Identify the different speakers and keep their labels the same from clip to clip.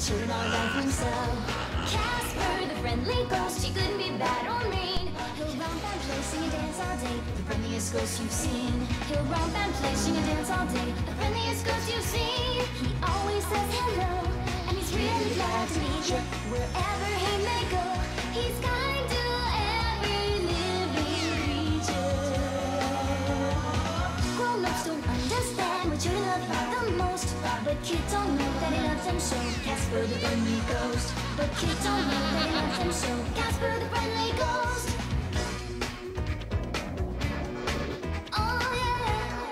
Speaker 1: children all love him so. Casper, the friendly ghost, he couldn't be bad or mean. He'll romp and play, sing and dance all day, the friendliest ghost you've seen. He'll romp and play, sing and dance all day, the friendliest ghost you've seen. He always says hello, and he's really glad to meet you. Wherever he may go, he's kind to every living creature. Grown-ups don't understand what children love about the most, but kids don't know that he loves them so. Casper the friendly ghost, but kids don't know that he loves them so. Casper the friendly ghost. Oh yeah,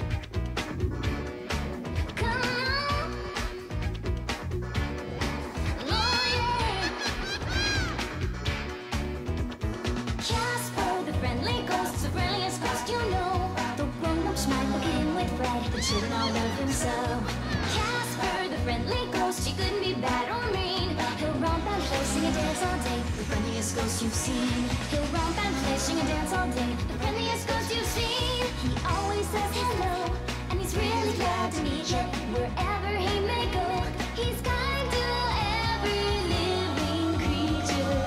Speaker 1: come on. Oh yeah. Casper the friendly ghost, the friendliest ghost you know. The grown-ups might look at him with pride, the children all love him so. Casper the friendly ghost, he couldn't be bad or mean. He'll romp and play, sing and dance all day, the friendliest ghost you've seen. He'll romp and play, sing and dance all day, the friendliest ghost you've seen. He always says hello, and he's really glad to meet you. Wherever he may go, he's kind to every living creature.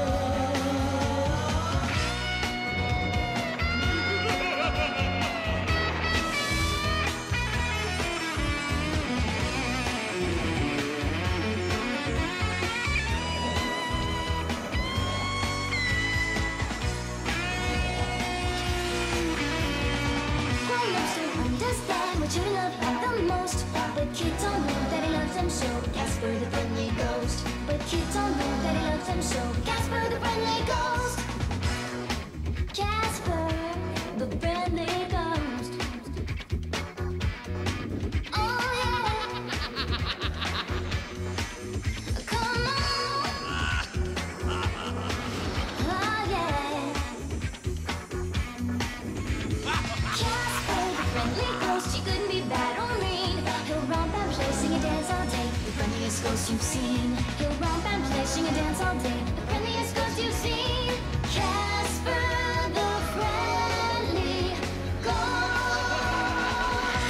Speaker 1: Grown-ups don't understand what children love about the most, but kids don't know that he loves them so. Casper the friendly ghost, but kids don't know that he loves them so. Casper the friendly ghost. Casper the friendly ghost. Oh yeah. Come on. Oh yeah. Casper the friendly ghost, he couldn't be bad or mean. He'll romp and play, sing and dance all day, the friendliest ghost you've seen. He'll romp and play, sing and dance all day, the friendliest ghost you've seen. Casper the friendly ghost.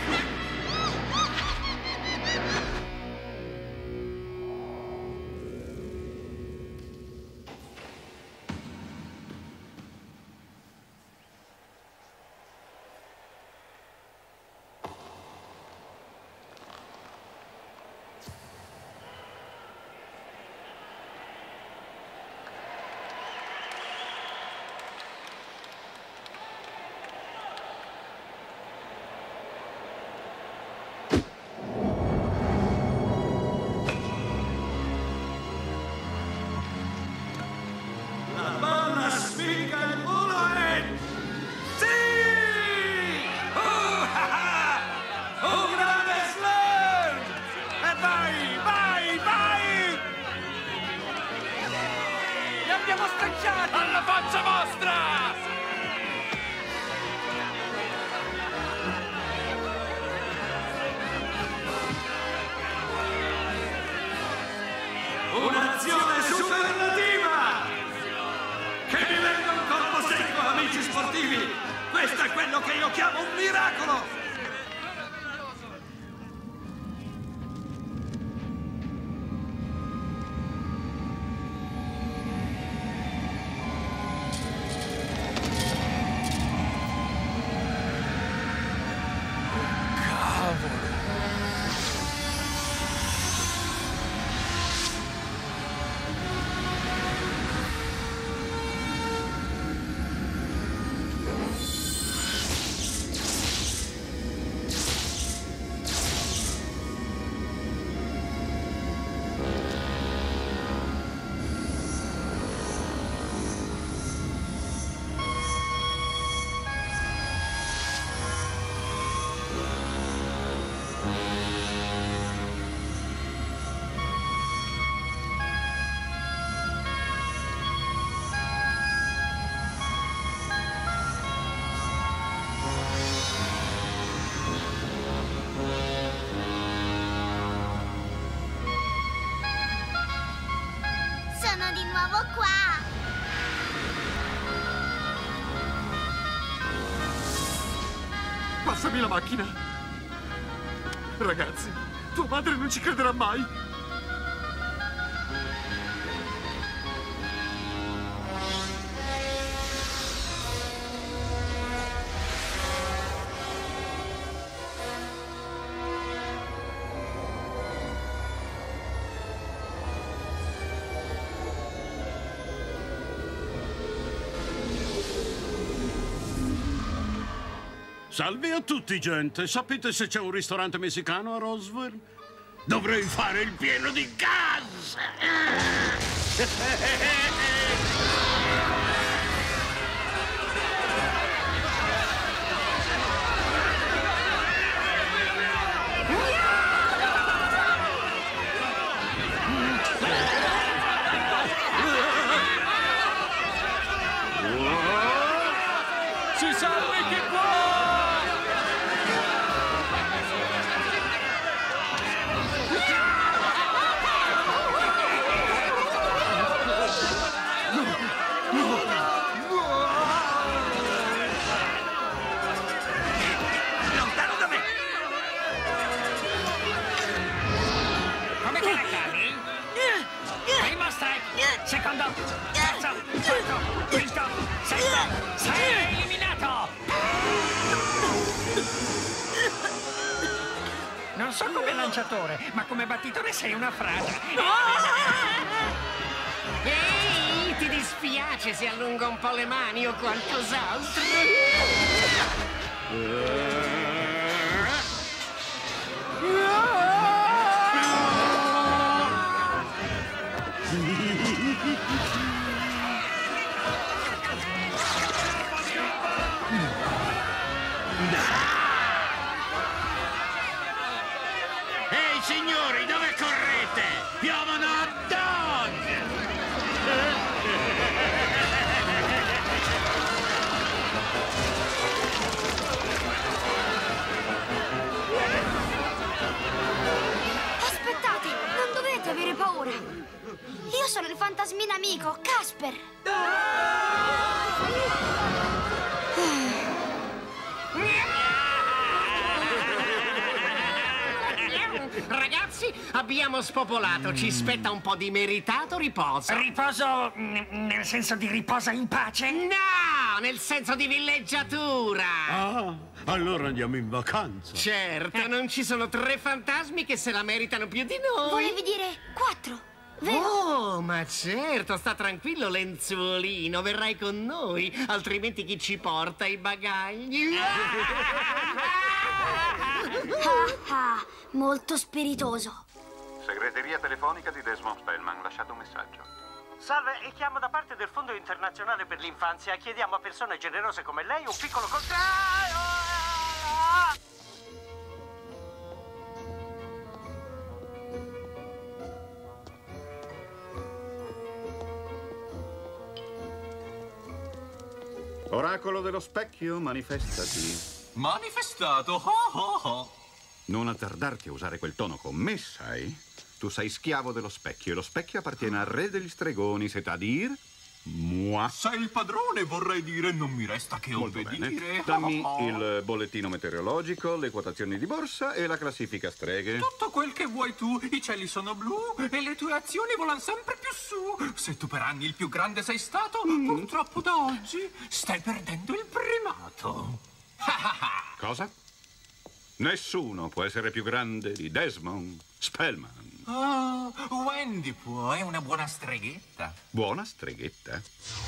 Speaker 2: La palla spicca il muro e... Sì! Un grande slam! E vai, vai, vai! Li abbiamo stacciati! Alla faccia vostra! Un'azione superlativa! Che mi venga un colpo secco, amici sportivi! Questo è quello che io chiamo un miracolo!
Speaker 3: Passami la macchina. Ragazzi, tua madre non ci crederà mai. Salve a tutti, gente. Sapete se c'è un ristorante messicano a Roswell? Dovrei fare il pieno di gas!
Speaker 4: Si salvi chi può!
Speaker 2: Lontano da me!
Speaker 4: Come te la cavi? Primo strike, secondo, terzo, quarto, quinto, sesto, sei eliminato! Non so come lanciatore, ma come battitore sei una frase.
Speaker 5: Ehi, ti dispiace se allungo un po' le mani o qualcos'altro?
Speaker 3: Ehi, signori, dove correte? Piovono hot dog!
Speaker 1: Aspettate, non dovete avere paura. Io sono il fantasmino amico, Casper.
Speaker 5: Ragazzi, abbiamo spopolato, ci spetta un po' di meritato riposo.
Speaker 4: Riposo nel senso di riposa in pace?
Speaker 5: No, nel senso di villeggiatura.
Speaker 3: Ah, allora andiamo in vacanza.
Speaker 5: Certo, non ci sono 3 fantasmi che se la meritano più di noi.
Speaker 1: Volevi dire 4, vero?
Speaker 5: Oh, ma certo, sta tranquillo, lenzuolino, verrai con noi, altrimenti chi ci porta i bagagli?
Speaker 1: Ah, molto spiritoso.
Speaker 6: Segreteria telefonica di Desmond Spellman, lasciate un messaggio.
Speaker 7: Salve, chiamo da parte del Fondo Internazionale per l'Infanzia. Chiediamo a persone generose come lei un piccolo
Speaker 6: Oracolo dello specchio, manifestati.
Speaker 8: Manifestato,
Speaker 6: Non attardarti a usare quel tono con me, sai? Tu sei schiavo dello specchio e lo specchio appartiene al re degli stregoni, c'est à dire moi.
Speaker 8: Sei il padrone, vorrei dire, non mi resta che
Speaker 6: Molto
Speaker 8: obbedire.
Speaker 6: bene. Dammi il bollettino meteorologico, le quotazioni di borsa e la classifica streghe.
Speaker 8: Tutto quel che vuoi tu, i cieli sono blu e le tue azioni volano sempre più su. Se tu per anni il più grande sei stato, purtroppo da oggi stai perdendo il primato.
Speaker 6: Cosa? Nessuno può essere più grande di Desmond Spellman.
Speaker 8: Ah, Wendy può, è una buona streghetta.
Speaker 6: Buona streghetta.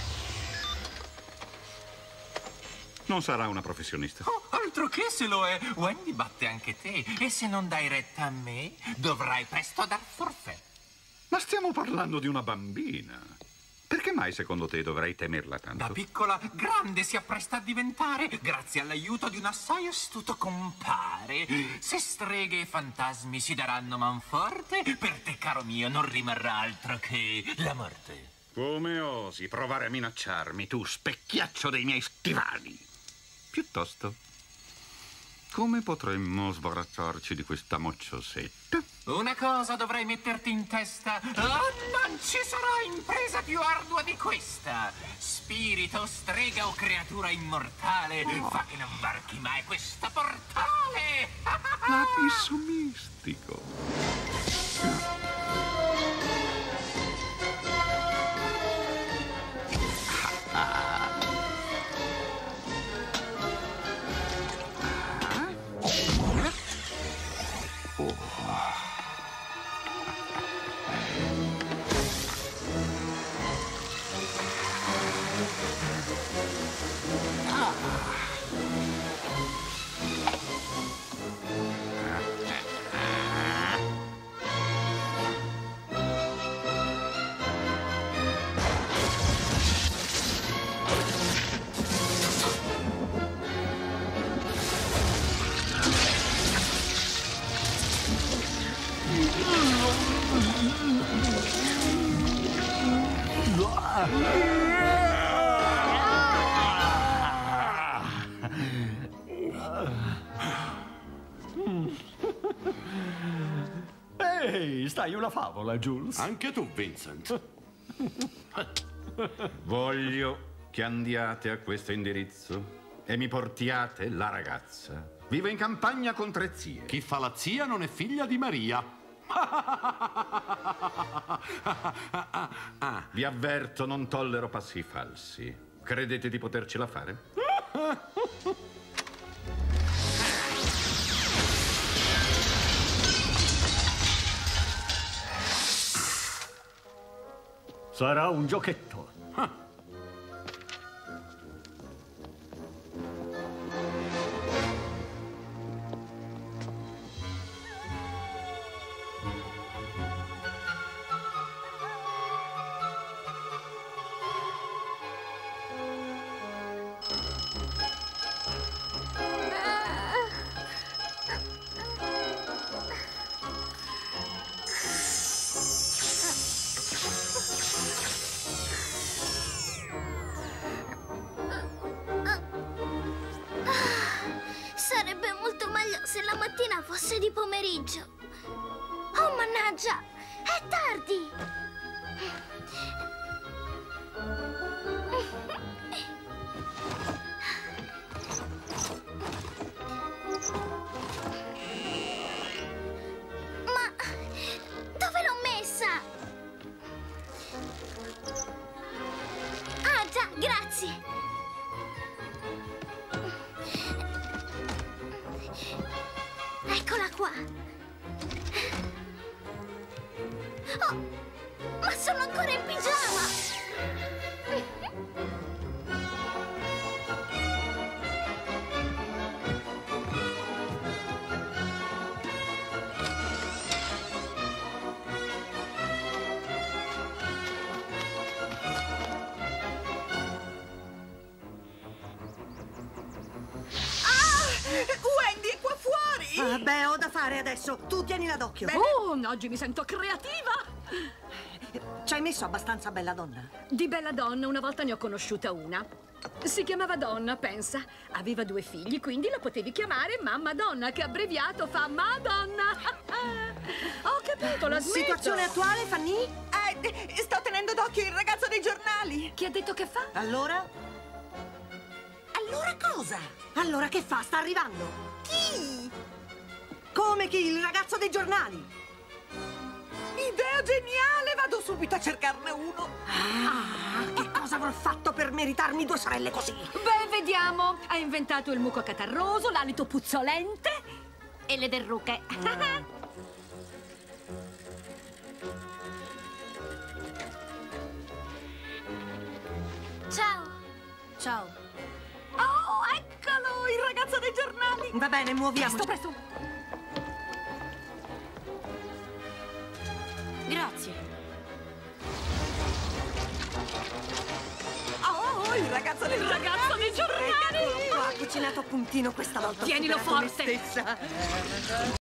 Speaker 6: Non sarà una professionista.
Speaker 8: Oh, altro che se lo è, Wendy batte anche te. E se non dai retta a me, dovrai presto dar forfait.
Speaker 6: Ma stiamo parlando di una bambina. Perché mai secondo te dovrei temerla tanto?
Speaker 8: Da piccola, grande si appresta a diventare, grazie all'aiuto di un assai astuto compare. Se streghe e fantasmi si daranno manforte, per te, caro mio, non rimarrà altro che la morte.
Speaker 6: Come osi provare a minacciarmi, tu specchiaccio dei miei stivali? Piuttosto, come potremmo sbarazzarci di questa mocciosetta?
Speaker 8: Una cosa dovrai metterti in testa. Non ci sarà impresa più ardua di questa. Spirito, strega o creatura immortale, fa che non varchi mai questa portale.
Speaker 6: Abisso mistico.
Speaker 9: Ehi, stai una favola, Jules.
Speaker 3: Anche tu, Vincent.
Speaker 6: Voglio che andiate a questo indirizzo e mi portiate la ragazza. Vive in campagna con 3 zie.
Speaker 3: Chi fa la zia non è figlia di Maria.
Speaker 6: Vi avverto, non tollero passi falsi. Credete di potercela fare?
Speaker 9: Sarà un giochetto.
Speaker 1: Sarebbe molto meglio se la mattina fosse di pomeriggio. Oh, mannaggia! È tardi! Ma dove l'ho messa? Ah, già, grazie! Eccola qua. Oh, ma sono ancora in pigiama.
Speaker 10: Wendy è qua fuori!
Speaker 11: Beh, ho da fare adesso. Tu tienila d'occhio.
Speaker 10: Oggi mi sento creativa!
Speaker 11: Ci hai messo abbastanza bella donna?
Speaker 10: Di bella donna una volta ne ho conosciuta una. Si chiamava Donna, pensa. Aveva 2 figli, quindi la potevi chiamare Mamma Donna, che abbreviato fa Madonna. Ho capito, la smetto.
Speaker 11: Situazione attuale, Fanny?
Speaker 10: Sto tenendo d'occhio il ragazzo dei giornali. Chi ha detto che fa?
Speaker 11: Allora?
Speaker 10: Allora cosa?
Speaker 11: Allora che fa? Sta arrivando.
Speaker 10: Chi?
Speaker 11: Come chi? Il ragazzo dei giornali.
Speaker 10: Idea geniale! Vado subito a cercarne uno.
Speaker 11: Che cosa avrò fatto per meritarmi 2 sorelle così?
Speaker 10: Beh, vediamo. Ha inventato il muco catarroso, l'alito puzzolente e le verruche.
Speaker 1: Ciao.
Speaker 11: Ciao.
Speaker 10: Oh, eccolo, il ragazzo dei giornali.
Speaker 11: Va bene, muoviamoci.
Speaker 10: Presto.
Speaker 11: Grazie.
Speaker 10: Oh, il ragazzo dei giornali.
Speaker 11: Eccolo qua, cucinato a puntino questa volta.
Speaker 10: Tienilo
Speaker 11: ho superato me
Speaker 10: forte.
Speaker 11: stessa.